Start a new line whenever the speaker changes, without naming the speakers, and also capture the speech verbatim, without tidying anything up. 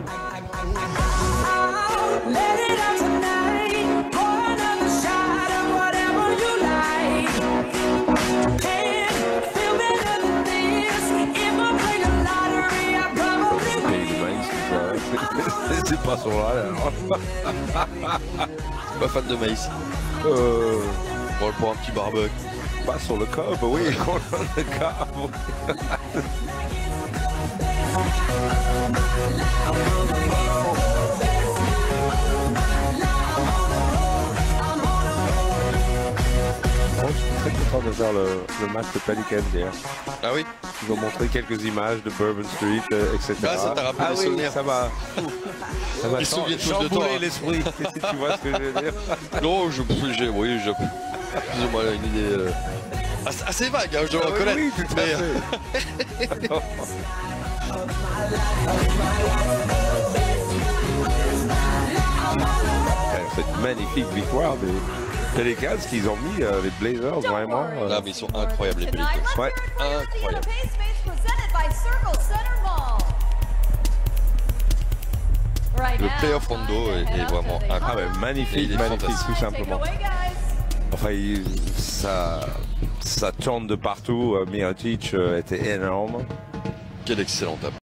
C'est pas sur là, alors.
Pas fan de maïs.
Euh,
Bon, pour un petit barbecue.
pas sur le cob, oui, on le cob. Bon, je suis très content de faire le, le match de Pelicans hier.
Ah oui?
Ils ont montré quelques images de Bourbon Street, euh, et cetera.
Ah, ça t'a rappelé
ah,
des
oui,
souvenirs.
Ça m'a ça m'a
Ils se souviennent tous de
chamboulé
toi, hein.
l'esprit, si tu vois ce que je veux dire.
Non, je, j'ai, oui, j'ai plus ou moins une idée euh, assez, assez vague, hein, je dois
Ah, oui,
reconnaître.
oui, tout à
mais,
fait. Cette magnifique victoire des Pelicans qu'ils ont mis euh, les Blazers vraiment. euh,
Là, mais ils sont incroyables, les Pelicans.
Ouais.
Incroyable. Le playoff rondo est, est vraiment
Ah
incroyable.
ouais, magnifique,
Il est
magnifique
fantastique.
tout simplement. Enfin, il- ça, ça tourne de partout. euh, Mirotic euh, était énorme.
Quel excellent tape.